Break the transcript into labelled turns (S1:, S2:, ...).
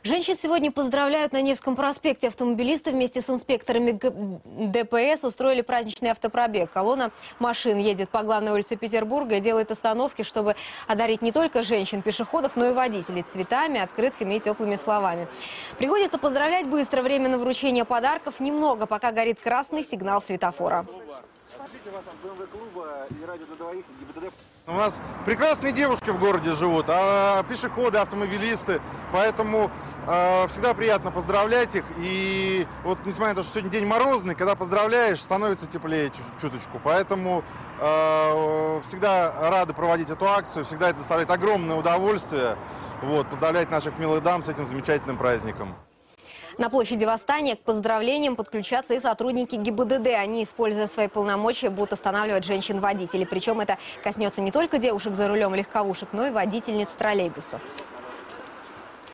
S1: Женщин сегодня поздравляют на Невском проспекте. Автомобилисты вместе с инспекторами ДПС устроили праздничный автопробег. Колонна машин едет по главной улице Петербурга и делает остановки, чтобы одарить не только женщин, пешеходов, но и водителей цветами, открытками и теплыми словами. Приходится поздравлять быстро. Время на вручение подарков немного, пока горит красный сигнал светофора.
S2: У нас прекрасные девушки в городе живут, а пешеходы, автомобилисты, поэтому всегда приятно поздравлять их. И вот несмотря на то, что сегодня день морозный, когда поздравляешь, становится теплее чуточку. Поэтому всегда рады проводить эту акцию, всегда это доставляет огромное удовольствие. Вот, поздравлять наших милых дам с этим замечательным праздником.
S1: На площади Восстания к поздравлениям подключатся и сотрудники ГИБДД. Они, используя свои полномочия, будут останавливать женщин-водителей. Причем это коснется не только девушек за рулем легковушек, но и водительниц троллейбусов.